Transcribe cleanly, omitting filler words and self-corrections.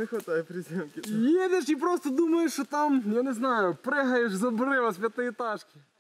не вистачає приземки. Їдеш і просто думаєш, що там, я не знаю, пригаєш з обрива з п'ятиэтажки.